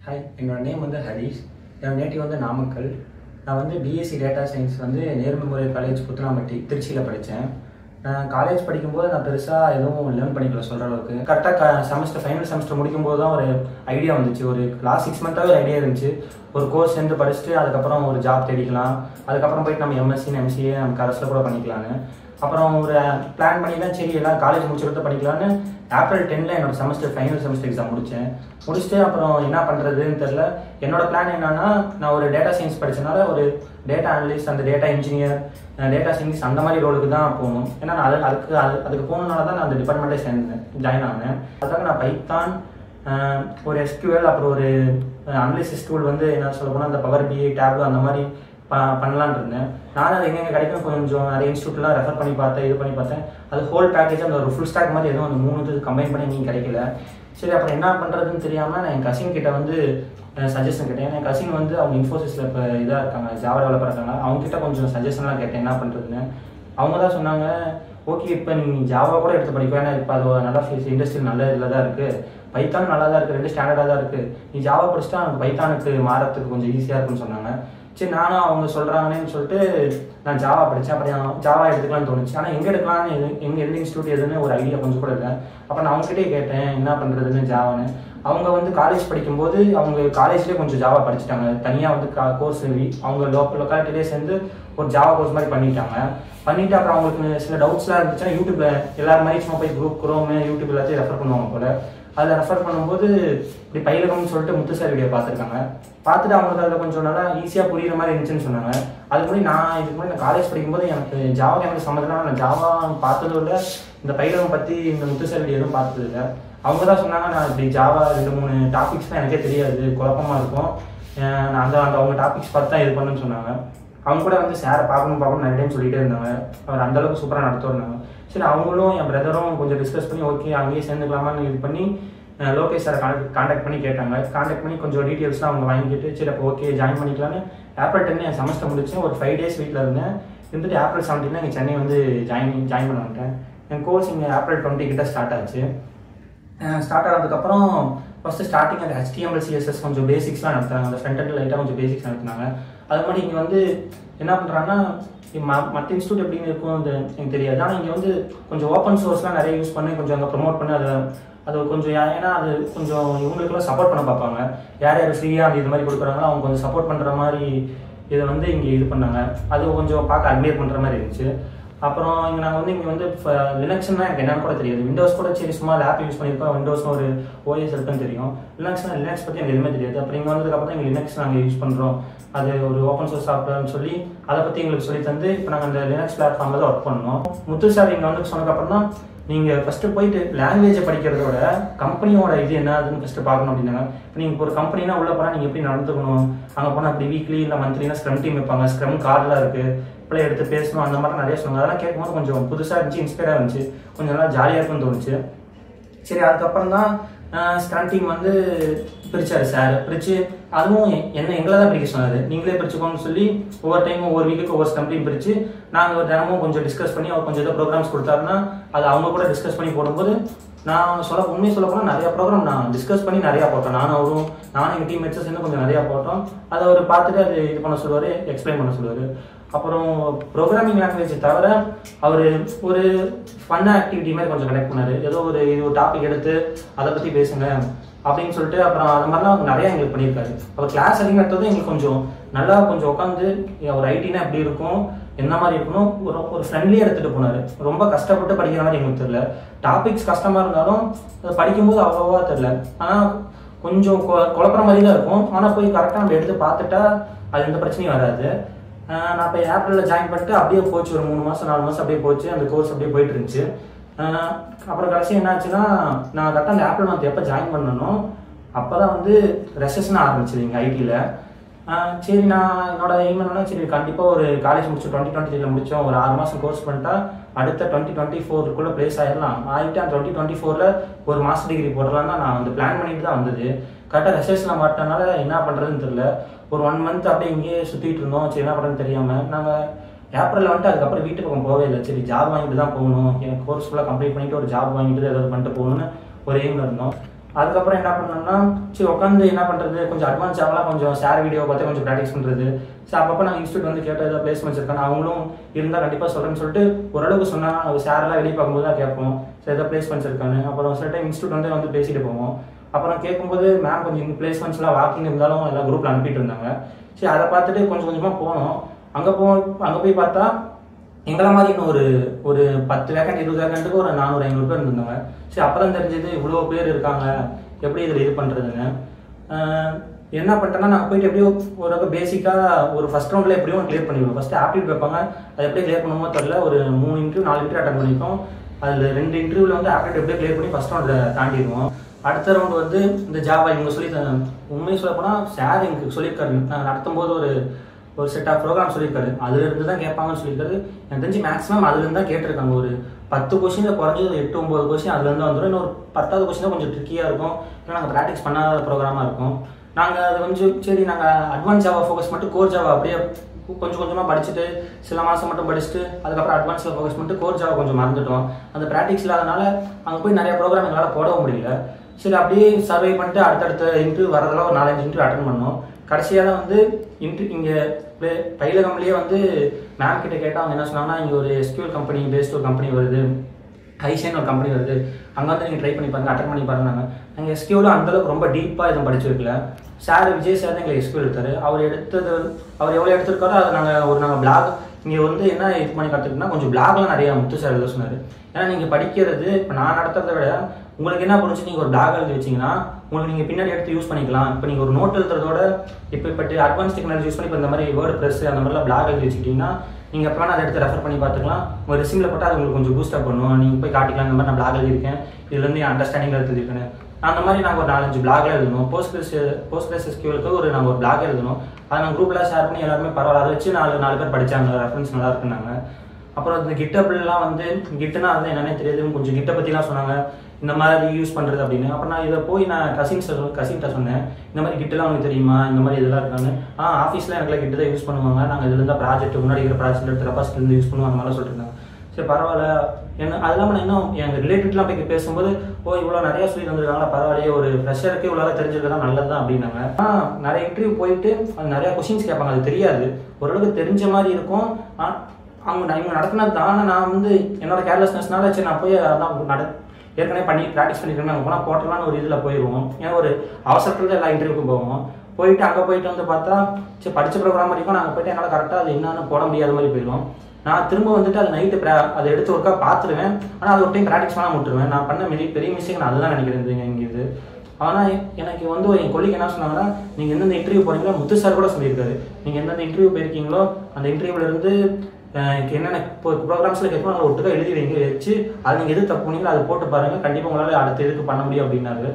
Hi, என்னோட name வந்து ஹரிஷ். என்னோட நேட்டிவ் வந்து நாமக்கல். நான் வந்து பிஎஸ்சி டேட்டா சயின்ஸ் வந்து நேரு மெமோரியல் காலேஜ் புத்தனாம்பட்டி திருச்சியில் படித்தேன். காலேஜ் படிக்கும்போது நான் பெருசாக எதுவும் லேர்ன் பண்ணிக்கல சொல்கிற அளவுக்கு. கரெக்டாக ஃபைனல் செமஸ்டர் முடிக்கும்போது தான் ஒரு ஐடியா வந்துச்சு. ஒரு லாஸ்ட் 6 மந்த்தாகவே ஒரு ஐடியா இருந்துச்சு. ஒரு கோர்ஸ் சேர்ந்து படிச்சுட்டு அதுக்கப்புறம் ஒரு ஜாப் தேடிக்கலாம், அதுக்கப்புறம் போயிட்டு நம்ம எம்எஸ்சி எம்சிஏ நம்ம கரஸில் கூட பண்ணிக்கலான்னு. அப்புறம் ஒரு பிளான் பண்ணி தான் சரி எல்லாம் காலேஜ் முடிச்சுட்டு பண்ணிக்கலான்னு ஏப்ரல் 10 என்னோட ஃபைனல் செமஸ்டர் எக்ஸாம் முடிச்சுட்டு அப்புறம் என்ன பண்ணுறதுன்னு தெரில. என்னோட பிளான் என்னன்னா, நான் ஒரு டேட்டா சயின்ஸ் படித்தனால ஒரு டேட்டா அனலிஸ்ட், அந்த டேட்டா இன்ஜினியர், டேட்டா சயின்ஸ் அந்த மாதிரி ரோலுக்கு தான் போகணும். ஏன்னா நான் அதுக்கு போகணுன்னால தான் நான் அந்த டிபார்ட்மெண்ட்டே ஜாயின் ஆனேன். அதுக்காக நான் பைத்தான், ஒரு எஸ்கியூஎல், அப்புறம் ஒரு அனலிசிஸ் டூல் வந்து என்ன சொல்ல போனால் அந்த பவர் பிஐ, டேப்லோ அந்த மாதிரி பண்ணலான்னு இருந்தேன். நானும் அது எங்கே கிடைக்கும் கொஞ்சம் நிறைய இன்ஸ்டியூட்லாம் ரெஃபர் பண்ணி பார்த்தேன். அது ஹோல் பேக்கேஜ் அந்த ஒரு ஃபுல் ஸ்டாக் மாதிரி எதுவும் அந்த 3 கம்பைன் பண்ணி நீங்கள் கிடைக்கல. சரி, அப்புறம் என்ன பண்ணுறதுன்னு தெரியாமல் நான் என் கசின் கிட்ட வந்து சஜஷன் கேட்டேன். என் கசின் வந்து அவங்க இன்ஃபோசிஸில் இப்போ இதாக இருக்காங்க, ஜாவா டெவலப்பர் இருக்காங்க. அவங்ககிட்ட கொஞ்சம் சஜஷன்லாம் கேட்டேன் என்ன பண்ணுறதுன்னு. அவங்க தான் சொன்னாங்க, ஓகே இப்போ நீ ஜாவா கூட எடுத்து படிக்க வேணா, இப்போ அது நல்லா இண்டஸ்ட்ரியல் நல்ல இதில் தான் இருக்குது, பைத்தான் நல்லா தான் இருக்குது, 2 ஸ்டாண்டர்டாக தான் இருக்குது, நீ ஜாவா படிச்சுட்டா எனக்கு பைத்தானுக்கு மாறத்துக்கு கொஞ்சம் ஈஸியாக இருக்குன்னு சொன்னாங்க. சரி, நானும் அவங்க சொல்கிறாங்கன்னு சொல்லிட்டு நான் ஜாவா படித்தேன். அப்புறம் ஜாவா எடுத்துக்கலாம்னு தோணுச்சு. ஆனால் எங்கே எடுக்கலாம்னு எந்த இன்ஸ்டியூட் எதுன்னு ஒரு ஐடியா கொஞ்சம் கூட இல்லை. அப்போ நான் அவங்ககிட்டே கேட்டேன் என்ன பண்ணுறதுன்னு ஜாவான்னு. அவங்க வந்து காலேஜ் படிக்கும்போது அவங்க காலேஜ்லேயே கொஞ்சம் ஜாவா படிச்சுட்டாங்க. தனியாக வந்து கோர்ஸ் அவங்க லொக்காலிட்டிலே சேர்ந்து ஒரு ஜாவா கோர்ஸ் மாதிரி பண்ணிவிட்டு அப்புறம் அவங்களுக்கு சில டவுட்ஸ்லாம் இருந்துச்சுன்னா யூடியூப்பில் எல்லாரும் மாதிரி சும்மா போய் குரோம் யூடியூப் எல்லாத்தையும் ரெஃபர் பண்ணுவாங்க போல். அதில் ரெஃபர் பண்ணும்போது இப்படி பயிலகம்னு சொல்லிட்டு முத்து சார் வீடியோ பார்த்துட்டு அவங்களுக்கு அதில் கொஞ்சம் நல்லா ஈஸியாக புரியுற மாதிரி இருந்துச்சுன்னு சொன்னாங்க. அதுக்கு முன்னாடி நான் காலேஜ் படிக்கும்போது எனக்கு ஜாவாக்கு எனக்கு சம்மந்தம்னா நான் ஜாவா பார்த்ததும் இல்லை, இந்த பயிலகம் பற்றி இந்த முத்து சார் வீடியோ எதுவும் பார்த்தது இல்லை. அவங்க தான் சொன்னாங்க, நான் இப்படி ஜாவா 2-3 டாபிக்ஸ் தான் எனக்கே தெரியாது, குழப்பமாக இருக்கும், நான் அவங்க டாபிக்ஸ் பார்த்து தான் இது பண்ணுன்னு சொன்னாங்க. அவங்க கூட வந்து சாரை பார்க்கணும் நிறைய டைம் சொல்லிகிட்டே இருந்தாங்க. அவர் அந்தளவுக்கு சூப்பராக நடத்துவாங்க. சரி, அவங்களும் என் பிரதரும் கொஞ்சம் டிஸ்கஸ் பண்ணி ஓகே அங்கேயே சேர்ந்துக்கலாமான்னு இது பண்ணி லோகேஷ் சாரை கான்டாக்ட் பண்ணி கொஞ்சம் டீட்டெயில்ஸ்லாம் அவங்க வாங்கிட்டு சரி அப்போ ஓகே ஜாயின் பண்ணிக்கலான்னு ஏப்ரல் 10 என் செமஸ்டர் முடிச்சு ஒரு 5 days வீட்டில் இருந்துட்டு ஏப்ரல் 17 இங்கே சென்னை வந்து ஜாயின் பண்ண வந்துட்டேன். என் கோர்ஸ் இங்கே ஏப்ரல் 20 கிட்ட ஸ்டார்ட் ஆச்சு. ஸ்டார்ட் ஆனதுக்கப்புறம் ஃபஸ்ட்டு ஸ்டார்டிங் அந்த HTML CSS கொஞ்சம் பேசிக்ஸ்லாம் நடத்துனாங்க. அந்த ஃப்ரண்ட் எண்ட் லைட்டாக கொஞ்சம் பேசிக்ஸ் நடத்துனாங்க. அது மாதிரி இங்கே வந்து என்ன பண்ணுறாங்கன்னா, மற்ற இன்ஸ்டியூட் எப்படின்னு இருக்கும் அது எனக்கு தெரியாது. ஆனால் இங்கே வந்து கொஞ்சம் ஓப்பன் சோர்ஸ்லாம் நிறைய யூஸ் பண்ணி கொஞ்சம் அங்கே ப்ரொமோட் பண்ணி அது கொஞ்சம் ஏன்னா அது கொஞ்சம் இவங்களுக்குலாம் சப்போர்ட் பண்ண பார்ப்பாங்க. யார் ஃப்ரீயாக அது இது மாதிரி கொடுக்குறாங்களோ அவங்க கொஞ்சம் சப்போர்ட் பண்ணுற மாதிரி இதை வந்து இங்கே இது பண்ணாங்க. அது கொஞ்சம் பார்க்க அட்மையர் பண்ணுற மாதிரி இருந்துச்சு. அப்புறம் இங்கே வந்து லினக்ஸ்னா எனக்கு என்னன்னு கூட தெரியாது. விண்டோஸ் கூட சரி சும்மா லேப் யூஸ் பண்ணியிருக்கோம், விண்டோஸ்னு ஒரு OS இருக்குன்னு தெரியும். லினக்ஸ் பற்றி எனக்கு எதுவுமே தெரியாது. அப்புறம் இங்கே வந்ததுக்கப்புறம் எங்கள் லினக்ஸ் நாங்கள் யூஸ் பண்ணுறோம், அது ஒரு ஓப்பன் சோர்ஸ் சாஃப்ட்வேர்னு சொல்லி அதை பற்றி எங்களுக்கு சொல்லி தந்து இப்போ நாங்கள் அந்த லினக்ஸ் பிளாட்ஃபார்மில் தான் ஒர்க் பண்ணோம். முத்து சார் இங்கே வந்து சொன்னதுக்கப்புறம் தான் நீங்கள் ஃபஸ்ட்டு போயிட்டு லாங்குவேஜை படிக்கிறதோட கம்பெனியோட இது என்னதுன்னு ஃபஸ்ட்டு பார்க்கணும் அப்படின்னாங்க. இப்போ நீங்கள் ஒரு கம்பெனினா உள்ளே போனால் நீங்கள் எப்படி நடந்துக்கணும், அங்கே போனால் அப்படி வீக்லி இல்லை மந்த்லினா ஸ்க்ரம் டீம் வைப்பாங்க, ஸ்க்ரம் கார்டெலாம் இருக்குது, இப்படி எடுத்து பேசணும், அந்த மாதிரி நிறைய சொன்னாங்க. அதெல்லாம் கேட்கும்போது கொஞ்சம் புதுசாக இருந்துச்சு, இன்ஸ்பைராக இருந்துச்சு, கொஞ்சம் நல்லா ஜாலியாக இருக்குன்னு தோணுச்சு. சரி, அதுக்கப்புறம் தான் ஸ்க்ரம் டீம் வந்து பிரித்தார் சார். அதுவும் எங்களை தான் பிரிக்க சொன்னார். நீங்களே பிரிச்சுக்கோன்னு சொல்லி ஒவ்வொரு டைமும் ஒவ்வொரு வீக்குக்கு ஒவ்வொரு ஸ்க்ரம் டீம் பிரித்து நாங்கள் தினமும் கொஞ்சம் டிஸ்கஸ் பண்ணி அவர் கொஞ்சம் ஏதோ ப்ரோக்ராம்ஸ் கொடுத்தாருன்னா அது அவங்க கூட டிஸ்கஸ் பண்ணி போடும்போது நான் உண்மையை சொல்ல போனால் நிறையா ப்ரோக்ராம் நான் டிஸ்கஸ் பண்ணி நிறையா போட்டோம். நானும் எங்கள் டீம் மெட்ஸஸ் இன்னும் கொஞ்சம் நிறையா போட்டோம். அதை அவர் பார்த்துட்டு அது இது பண்ண சொல்லுவார், எக்ஸ்பிளைன் பண்ண சொல்லுவார். அப்புறம் ப்ரோக்ராமிங் லாங்குவேஜ் தவிர அவர் ஒரு ஃபன் ஆக்டிவிட்டி மாதிரி கொஞ்சம் கனெக்ட் பண்ணார். ஏதோ ஒரு டாபிக் எடுத்து அதை பற்றி பேசுங்க அப்படின்னு சொல்லிட்டு அப்புறம் அது மாதிரிலாம் நிறையா எங்களுக்கு பண்ணியிருக்காரு. அவர் கிளாஸ் அதிகம் எடுத்தது எங்களுக்கு கொஞ்சம் நல்லா கொஞ்சம் உட்காந்து ஒரு ஐடினா எப்படி இருக்கும், என்ன மாதிரி இருக்கணும், ஒரு ஃப்ரெண்ட்லியாக எடுத்துகிட்டு போனார். ரொம்ப கஷ்டப்பட்டு படிக்கிற மாதிரி எங்களுக்கு தெரியல. டாபிக்ஸ் கஷ்டமாக இருந்தாலும் அதை படிக்கும்போது அவ்வளோவா தெரில. ஆனால் கொஞ்சம் குழப்பற மாதிரி தான் இருக்கும். ஆனால் போய் கரெக்டாக நம்ம எடுத்து பார்த்துட்டா அது எந்த பிரச்சனையும் வராது. நான் இப்போ ஏப்ரலில் ஜாயின் பண்ணிட்டு அப்படியே போச்சு, ஒரு 3 மாதம் 4 மாதம் அப்படியே போச்சு. அந்த கோர்ஸ் அப்படியே போயிட்டு இருந்துச்சு. அப்புறம் கடைசி என்னாச்சுன்னா, நான் கரெக்டாக அந்த ஏப்ரல் மந்த் எப்போ ஜாயின் பண்ணணும் அப்போ தான் வந்து ரெசஷன் ஆரம்பிச்சிது எங்கள் ஐடியில். சரி, நான் என்னோட எய்ம் என்னன்னா, சரி கண்டிப்பாக ஒரு காலேஜ் முடிச்சு 2023 முடித்தோம், ஒரு 6 மாதம் கோர்ஸ் பண்ணிட்டா அடுத்த 2024 பிளேஸ் ஆகிட்டு அந்த 2024 ஒரு மாஸ்டர் டிகிரி போடலாம் தான் நான் வந்து பிளான் பண்ணிட்டு தான் வந்தது. கரெக்டாக ரெசஷனில் மாட்டினால என்ன பண்ணுறதுன்னு தெரியல. ஒரு 1 month அப்படியே இங்கேயே சுற்றிட்டு இருந்தோம். சரி என்ன பண்ணுறதுன்னு தெரியாமல் நாங்கள் ஏப்ரலில் வந்துட்டு அதுக்கப்புறம் வீட்டு பக்கம் போகவே இல்லை. சரி ஜாப் வாங்கிட்டு தான் போகணும், என் கோர்ஸ் ஃபுல்லாக கம்ப்ளீட் பண்ணிவிட்டு ஒரு ஜாப் வாங்கிட்டு ஏதாவது பண்ணிட்டு போகணுன்னு ஒரு எய்மில் இருந்தோம். அதுக்கப்புறம் என்ன பண்ணோம்னா சரி உட்காந்து என்ன பண்ணுறது, கொஞ்சம் அட்வான்ஸ் ஆகலாம், கொஞ்சம் ஷேர் வீடியோ பார்த்து கொஞ்சம் ப்ராக்டிஸ் பண்ணுறது. சரி அப்பப்போ நாங்கள் இன்ஸ்டியூட் வந்து கேட்ட ஏதாவது பிளேஸ்மெண்ட்ஸ் இருக்காங்க, அவங்களும் இருந்தால் கண்டிப்பாக சொல்கிறேன்னு சொல்லிட்டு ஓரளவுக்கு சொன்னால் அவங்க ஷேர்லாம் வெளியே பார்க்கும்போது தான் கேட்போம் சரி ஏதாவது பிளேஸ்மெண்ட்ஸ் இருக்கான்னு. அப்புறம் சில டைம் இன்ஸ்டியூட் வந்து பேசிட்டு போவோம். அப்புறம் கேட்கும்போது மேம் கொஞ்சம் பிளேஸ்மெண்ட்ஸ்லாம் வாக்கிங் இருந்தாலும் எல்லாம் குரூப்பில் அனுப்பிட்டு இருந்தாங்க. சரி அதை பார்த்துட்டு கொஞ்சம் கொஞ்சமாக போனோம். அங்கே போய் பார்த்தா எங்களை மாதிரி இன்னும் ஒரு 10 வேக்கண்ட் 20 வேக்கண்ட்டுக்கு ஒரு 400-500 பேர் இருந்தாங்க. சரி அப்போ தான் தெரிஞ்சது இவ்வளோ பேர் இருக்காங்க, எப்படி இதில் இது பண்ணுறதுன்னு. என்ன பண்ணிட்டேன்னா நாங்கள் போயிட்டு எப்படியோ ஓரளவுக்கு பேசிக்காக ஒரு ஃபஸ்ட் ரவுண்டில் எப்படியும் கிளியர் பண்ணிடுவோம். ஃபஸ்ட்டு ஆப்டிட் வைப்பாங்க, அது எப்படி கிளியர் பண்ணுமோ தெரியல, ஒரு 3 இன்டர்வியூ 4 இன்டர்வியூ அட்டன் பண்ணியிருக்கோம். அதில் 2 இன்டர்வியூவில் வந்து ஆப்டிட் எப்படியோ கிளியர் பண்ணி ஃபஸ்ட் ரவுண்டில் தாண்டிடுவோம். அடுத்த ரவுண்டு வந்து இந்த ஜாவா இவங்க சொல்லி உண்மையை சொல்ல போனால் சார் எங்களுக்கு சொல்லியிருக்காரு. நாங்கள் நடத்தும்போது ஒரு செட் ஆஃப் ப்ரோக்ராம் சொல்லியிருக்காரு, அதுலேருந்து தான் கேட்பாங்கன்னு சொல்லியிருக்காரு. எனக்கு தெரிஞ்சு மேக்ஸிமம் அதுலேருந்து தான் கேட்டிருக்காங்க. ஒரு 10 கொஸ்டினில் குறைஞ்சது 8-9 கொஸ்டின் அதுலேருந்து வந்துடும். இன்னொரு 10வது கொஸ்டின் கொஞ்சம் ட்ரிக்கியாக இருக்கும், ஏன்னா நாங்கள் ப்ராக்டிஸ் பண்ணாத ப்ரோக்ராமாக இருக்கும். நாங்கள் அது கொஞ்சம் சரி நாங்கள் அட்வான்ஸ் ஜாவா ஃபோக்கஸ் மட்டும் கோர் ஜாவா அப்படியே கொஞ்சம் கொஞ்சமாக படிச்சுட்டு சில மாதம் மட்டும் படிச்சுட்டு அதுக்கப்புறம் அட்வான்ஸில் ஃபோக்கஸ் பண்ணிட்டு கோர் ஜாவா கொஞ்சம் மறந்துட்டோம். அந்த ப்ராக்டிஸ் இல்லாதனால அங்கே போய் நிறைய ப்ரோக்ராம் எங்களால் போடவும் முடியல. சரி அப்படியே சர்வை பண்ணிட்டு அடுத்தடுத்த இன்டர்வியூ வரதெல்லாம் ஒரு 4-5 இன்டர்வியூ அட்டன் பண்ணோம். கடைசியாக தான் வந்து இங்கே பயிலகம்லேயே வந்து மேம் கிட்ட கேட்டால் அவங்க என்ன சொன்னாங்கன்னா, இங்கே ஒரு SQL கம்பெனி பேஸ்ட் ஒரு கம்பெனி வருது, ஐசேன்னு ஒரு கம்பெனி வருது, அங்கே வந்து நீங்கள் ட்ரை பண்ணி பாருங்க, அட்டன் பண்ணி பாருங்க. நாங்கள் SQL அந்தளவுக்கு ரொம்ப டீப்பாக எதுவும் படிச்சிருக்கல. சார் விஜய் சார் தான் எங்களுக்கு SQL எடுத்தார். அவர் எவ்வளோ எடுத்திருக்காரோ அதை நாங்கள் பிளாக் இங்கே வந்து என்ன இது பண்ணி கற்றுக்கிட்டோம்னா கொஞ்சம் பிளாக்லாம் நிறையா முத்து சார் எழுத சொன்னார். ஏன்னா நீங்கள் படிக்கிறது இப்போ நான் நடத்துறதை விட உங்களுக்கு என்ன புரிஞ்சு நீங்கள் ஒரு பிளாக் எழுதி வச்சிங்கன்னா உங்களுக்கு நீங்கள் பின்னாடி எடுத்து யூஸ் பண்ணிக்கலாம். இப்போ நீங்கள் ஒரு நோட் எழுதுறதோட இப்போ அட்வான்ஸ் டெக்னாலஜி யூஸ் பண்ணி இப்போ இந்த மாதிரி வேர்ட் ப்ரெஸ் அந்த மாதிரிலாம் பிளாக் எழுதி வச்சுக்கிட்டிங்கன்னா நீங்கள் எப்போ அதை எடுத்து ரெஃபர் பண்ணி பார்த்துக்கலாம். உங்கள் ரெஸ்யூமில் போட்டால் அது உங்களுக்கு கொஞ்சம் பூஸ்டப் பண்ணுவோம். நீங்கள் போய் காட்டிக்கலாம், இந்த மாதிரி நான் பிளாக் எழுதியிருக்கேன், இதுலேருந்து என் அண்டர்ஸ்டாண்டிங் எழுதிருக்கேன். அந்த மாதிரி நாங்கள் ஒரு 4-5 பிளாக்ல எழுதணும். போஸ்ட்கிரஸ் SQLக்கு நாங்கள் ஒரு பிளாக் எழுதணும். அதை நாங்கள் குரூப்பில் ஷேர் பண்ணி எல்லாருமே பரவாயில்ல, அதை வச்சு 4 பேர் படித்தாங்க, ரெஃபரன்ஸ் நல்லா இருக்குன்னாங்க. அப்புறம் இந்த கிட்டப்லாம் வந்து கிட்டுனா அது என்னன்னே தெரியாது, கொஞ்சம் கிட்ட பற்றிலாம் சொன்னாங்க, இந்த மாதிரி யூஸ் பண்ணுறது அப்படின்னு. அப்புறம் நான் இதை போய் நான் கசின்கிட்ட சொன்னேன், இந்த மாதிரி கிட்டெல்லாம் உங்களுக்கு தெரியுமா, இந்த மாதிரி இதெல்லாம் இருக்காங்க. ஆஃபீஸில் எனக்குலாம் கிட்ட தான் யூஸ் பண்ணுவாங்க, நாங்கள் இதில் இருந்தால் ப்ராஜெக்ட் முன்னாடி இருக்கிற ப்ராஜெக்ட் எடுத்து ரெபாசிட்டிலேருந்து யூஸ் பண்ணுவோம், அந்த மாதிரிலாம் சொல்லிட்டு. சரி பரவாயில்ல. என்ன அது இல்லாமல் நான் இன்னும் எங்கள் ரிலேட்டிவ்லாம் போய் பேசும்போது இவ்வளோ நிறையா சொல்லி தந்துருக்காங்களா, பரவாயில்லையே, ஒரு ஃப்ரெஷருக்கு இவ்வளோ தெரிஞ்சிருக்கதான் நல்லது தான் அப்படின்னாங்க. நிறைய இன்டர்வியூ போயிட்டு அது நிறையா கொஸ்டின்ஸ் கேட்பாங்க, அது தெரியாது, ஓரளவுக்கு தெரிஞ்ச மாதிரி இருக்கும். இவங்க நடத்தினது தான். நான் வந்து என்னோட கேர்லெஸ்னஸ்னால சரி நான் போய் அதான் ஏற்கனவே ப்ராக்டிஸ் பண்ணிக்கிறேன், நாங்கள் போனால் போட்டலான்னு ஒரு இதில் போயிடுவோம். ஏன்னா ஒரு அவசரத்தில் தான் எல்லா இன்டர்வியூக்கும் போவோம். அங்கே போயிட்டு வந்து பார்த்தா சரி படித்த ப்ரோக்ராம் வரைக்கும் நாங்கள் போய்ட்டு என்னால் கரெக்டாக அது என்னன்னு போட முடியாத மாதிரி போயிடுவோம். நான் திரும்ப வந்துட்டு அது நைட்டு அதை எடுத்து ஒருக்கா பார்த்துருவேன், ஆனால் அது ஒரு டைம் ப்ராக்டிஸ் பண்ணால் விட்டுருவேன். நான் பண்ண பெரிய மிஸ்டேக் நான் அதுதான் நினைக்கிறேன் இங்கே இது. ஆனால் எனக்கு வந்து என் கொல்லிக்கு என்ன சொன்னாங்கன்னா, நீங்கள் எந்தெந்த இன்டர்வியூ போகிறீங்களோ முத்து சார் கூட சொல்லியிருக்காரு, நீங்கள் எந்தெந்த இன்டர்வியூ போயிருக்கீங்களோ அந்த இன்டர்வியூலேருந்து என்னென்ன இப்போ ப்ரோக்ராம்ஸில் கேட்கணும் அதில் ஒட்டுக்கா எழுதி வைங்க வச்சு அதை நீங்கள் எது தப்பு பண்ணீங்களோ அதை போட்டு பாருங்கள், கண்டிப்பாக உங்களால் அடுத்த இதுக்கு பண்ண முடியும் அப்படின்னாரு.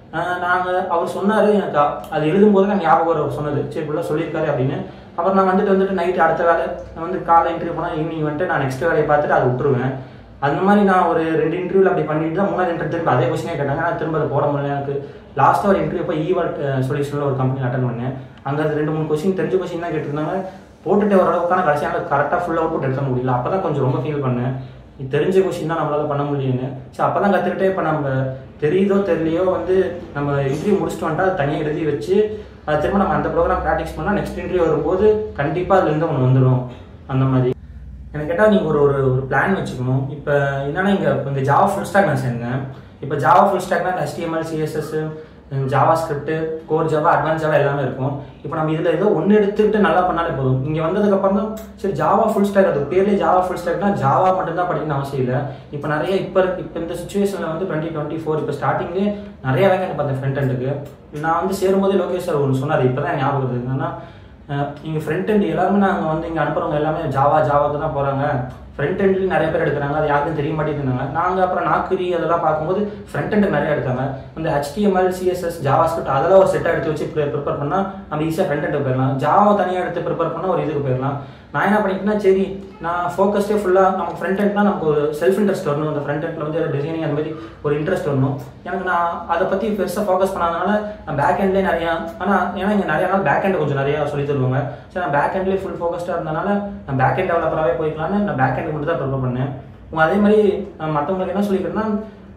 அவர் சொன்னார், எனக்கு அது எழுதும்போது நான் ஞாபகம் சொன்னது, சரி இப்படிலாம் சொல்லியிருக்காரு அப்படின்னு. அப்புறம் நான் வந்துட்டு நைட்டு அடுத்த வேலை வந்து காலை இன்டர்வியூ போனால் ஈவினிங் வந்துட்டு நான் நெக்ஸ்ட் வேலையை பார்த்துட்டு அதை விட்டுருவேன். அந்த மாதிரி நான் ஒரு 2 இன்டர்வியூவில் அப்படி பண்ணிட்டு தான் 3வது இன்டர்வியூ திரும்ப அதே கொஸ்டினே கேட்டாங்க. நான் திரும்ப அதை போட முடியல. எனக்கு லாஸ்ட்டாக ஒரு இன்டர்வியூ போய் ஈவல்ட் சொல்யூஷனில் ஒரு கம்பெனி அட்டன் பண்ணேன். அங்கே அது 2-3 கொஸ்டின் தெரிஞ்ச கொஸ்டின் தான் கேட்டிருந்தாங்க. போட்டுட்டு ஓரளவுக்கான கடைசியாக கரெக்டாக ஃபுல் அவுட் எடுக்க முடியல. அப்போ தான் கொஞ்சம் ரொம்ப ஃபீல் பண்ணேன், இது தெரிஞ்ச கொஸ்டின் தான் நம்மளால் பண்ண முடியும்னு. ஸோ அப்போ தான் கற்றுக்கிட்டே இப்போ நம்ம தெரியுதோ தெரியலையோ வந்து நம்ம இன்டர்வியூ முடிச்சுட்டு வந்துட்டா அது தனியாக எழுதி வச்சு அது திரும்ப நம்ம அந்த ப்ரோக்ராம் ப்ராக்டிஸ் பண்ணால் நெக்ஸ்ட் இன்டர்வியூ வரும்போது கண்டிப்பாக அதுலேருந்து ஒன்று வந்துடும். அந்த மாதிரி எனக்கு கேட்டால் நீங்கள் ஒரு பிளான் வச்சுக்கணும். இப்போ என்னன்னா இங்கே ஜாவா ஃபுல் ஸ்டாக் நான் சேர்ந்தேன். இப்போ ஜாவா ஃபுல் ஸ்டாக்னா HTML CSS JavaScript core Java advance Java எல்லாமே இருக்கும். இப்போ நம்ம இதில் ஏதோ ஒன்று எடுத்துக்கிட்டு நல்லா பண்ணாலே போதும். இங்கே வந்ததுக்கப்புறம் தான் சரி ஜாவா ஃபுல் ஸ்டாக், அது பேர்லேயே ஜாவா ஃபுல் ஸ்டாக்னா ஜாவா மட்டும்தான் படிக்கணும்னு அவசியம் இல்லை. இப்போ நிறைய இப்போ இந்த சுச்சுவேஷனில் வந்து 2024 இப்போ ஸ்டார்டிங்லேயே நிறைய வேகன்ட் பார்த்தேன் ஃப்ரண்ட் எண்டுக்கு. நான் வந்து சேரும்போதே லோகேஷ் சார் ஒன்று சொன்னார், இப்போ தான் ஞாபகம் இருக்குது. என்னன்னா இங்கே ஃப்ரண்ட் எண்ட் எல்லாருமே நாங்கள் வந்து இங்கே அனுப்புகிறவங்க எல்லாமே ஜாவாவுக்கு தான் போகிறாங்க, ஃப்ரண்ட் எண்ட்லேயும் நிறைய பேர் எடுக்கிறாங்க, அது யாருக்கும் தெரிய மாட்டேங்குதுனாங்க. நாங்கள் அப்புறம் நாக்குரி அதெல்லாம் பார்க்கும்போது ஃப்ரண்ட் எண்டு நிறைய எடுத்தாங்க. அந்த HTML CSS ஜாவா ஸ்கிரிப்ட் அதெல்லாம் ஒரு செட்டாக எடுத்து வச்சு ப்ரிப்பேர் பண்ணால் நம்ம ஈஸியாக ஃப்ரண்ட் எண்டுக்கு போயிடலாம். ஜாவா தனியாக எடுத்து ப்ரிப்பேர் பண்ணால் ஒரு இதுக்கு போயிடலாம். நான் என்ன பண்ணிட்டேன்னா சரி நான் ஃபோக்கஸ்டே ஃபுல்லாக நமக்கு ஃப்ரண்ட் எண்ட்னா நமக்கு ஒரு செல்ஃப் இன்ட்ரெஸ்ட் வரணும், அந்த ஃப்ரண்ட் எண்டில் வந்து டிசைனிங் அந்த மாதிரி ஒரு இன்ட்ரெஸ்ட் வரணும். எனக்கு நான் அதை பற்றி பெருசாக ஃபோக்கஸ் பண்ணாதனால நான் பேக் எண்ட்லேயே நிறையா, ஆனால் ஏன்னா இங்கே நிறையா நாள் பேக் எண்ட் கொஞ்சம் நிறையா சொல்லி தருவாங்க. சரி நான் பேக் எண்ட்லேயே ஃபுல் ஃபோக்கஸ்டாக இருந்தனால நான் பேக் எண்ட் டெவலப்பராகவே போய்க்கலான்னு நான் பேக் எண்ட் மட்டும் தான் ப்ரிப்பேர் பண்ணேன். அதே மாதிரி மற்றவங்களுக்கு என்ன சொல்லிக்கிறேன்னா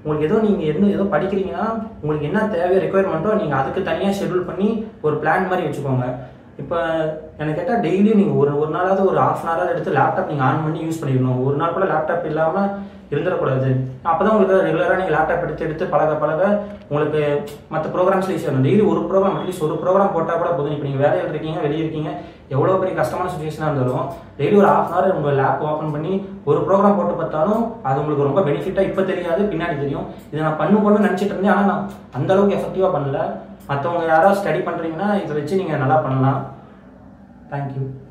உங்களுக்கு நீங்கள் ஏதோ படிக்கிறீங்கன்னா உங்களுக்கு என்ன தேவை ரெக்குயர்மெண்ட்டோ நீங்கள் அதுக்கு தனியாக ஷெட்யூல் பண்ணி ஒரு பிளான் மாதிரி வச்சுக்கோங்க. இப்போ எனக்கு கேட்டால் டெய்லியும் நீங்கள் ஒரு நாளாவது ஒரு ½ hour எடுத்து லேப்டாப் நீங்கள் ஆன் பண்ணி யூஸ் பண்ணிடணும். ஒரு நாள் கூட லேப்டாப் இல்லாமல் இருந்துடக்கூடாது. அப்போ தான் உங்களுக்கு ரெகுலராக நீங்கள் லேப்டாப் எடுத்து பழக உங்களுக்கு மற்ற ப்ரோக்ராம்ஸில் ஈஸியாக இருக்கும். டெய்லி ஒரு ப்ரோக்ராம் அட்லீஸ்ட் ஒரு ப்ரோக்ராம் போட்டால் கூட போதும். இப்போ நீங்கள் வேலையில் இருக்கீங்க, வெளியே இருக்கீங்க, எவ்வளோ பெரிய கஷ்டமான சுச்சுவேஷனாக இருந்தாலும் டெய்லி ஒரு ½ hour உங்கள் லேப் ஓப்பன் பண்ணி ஒரு ப்ரோக்ராம் போட்டு பார்த்தாலும் அது உங்களுக்கு ரொம்ப பெனிஃபிட்டாக இப்போ தெரியாது, பின்னாடி தெரியும். இதை நான் பண்ணணும்னு நினச்சிட்டு இருந்தேன், ஆனால் நான் அந்தளவுக்கு எஃபெக்டிவாக பண்ணல. மற்றவங்க யாராவது ஸ்டடி பண்ணுறீங்கன்னா இதை வச்சு நீங்கள் நல்லா பண்ணலாம். தேங்க்யூ.